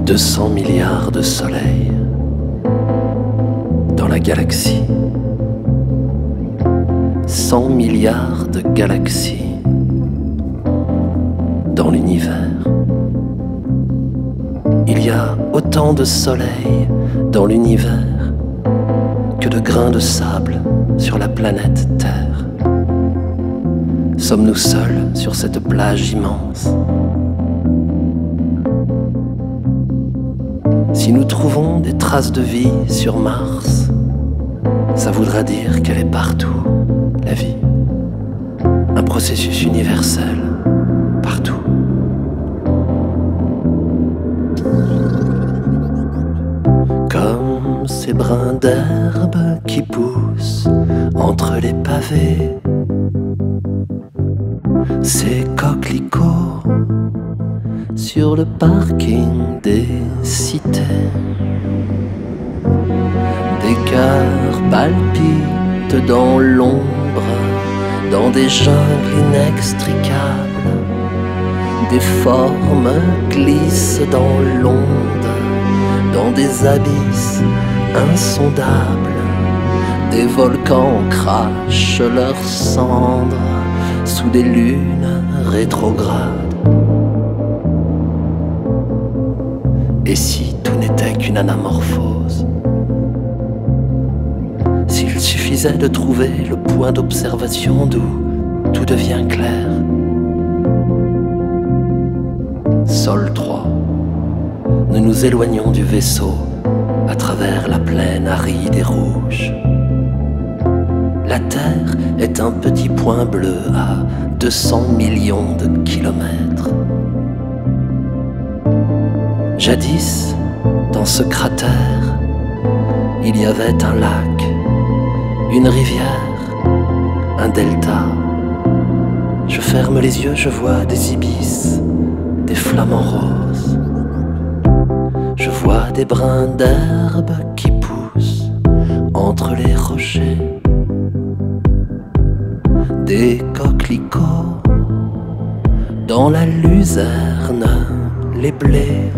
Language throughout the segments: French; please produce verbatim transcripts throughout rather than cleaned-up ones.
deux cents milliards de soleils dans la galaxie, cent milliards de galaxies dans l'univers. Il y a autant de soleils dans l'univers que de grains de sable sur la planète Terre. Sommes-nous seuls sur cette plage immense? Si nous trouvons des traces de vie sur Mars, ça voudra dire qu'elle est partout, la vie. Un processus universel, partout. Comme ces brins d'herbe qui poussent entre les pavés, ces coquelicots sur le parking des cités. Des cœurs palpitent dans l'ombre, dans des jungles inextricables. Des formes glissent dans l'onde, dans des abysses insondables. Des volcans crachent leurs cendres sous des lunes rétrogrades. Et si tout n'était qu'une anamorphose? S'il suffisait de trouver le point d'observation d'où tout devient clair. Sol trois. Nous nous éloignons du vaisseau à travers la plaine aride et rouge. La Terre est un petit point bleu à deux cents millions de kilomètres. Jadis, dans ce cratère, il y avait un lac, une rivière, un delta. Je ferme les yeux, je vois des ibis, des flamants roses. Je vois des brins d'herbe qui poussent entre les rochers. Des coquelicots dans la luzerne, les blés.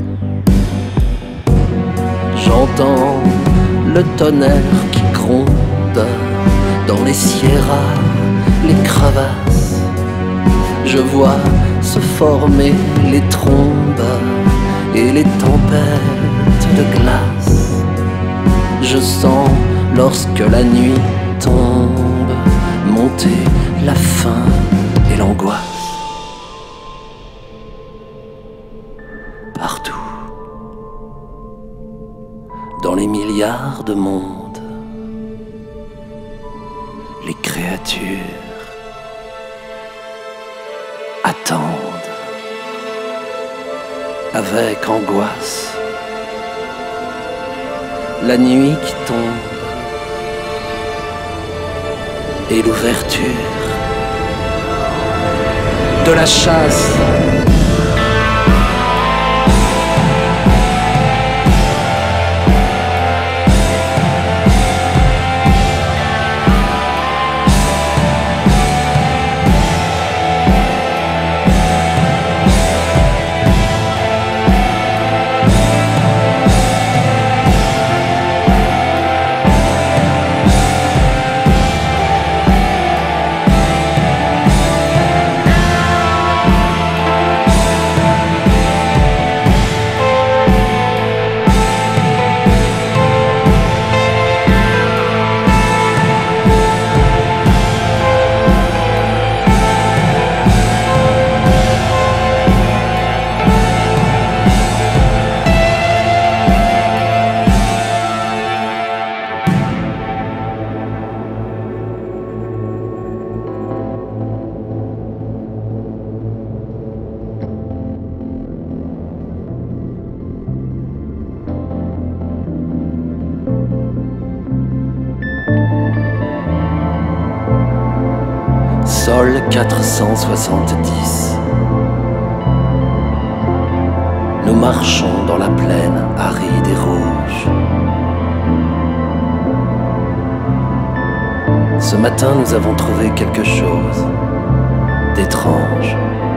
J'entends le tonnerre qui gronde dans les sierras, les crevasses. Je vois se former les trombes et les tempêtes de glace. Je sens, lorsque la nuit tombe, monter la faim et l'angoisse. Partout, dans les milliards de mondes, les créatures attendent avec angoisse la nuit qui tombe et l'ouverture de la chasse. Sol quatre cent soixante-dix. Nous marchons dans la plaine aride et rouge. Ce matin, nous avons trouvé quelque chose d'étrange.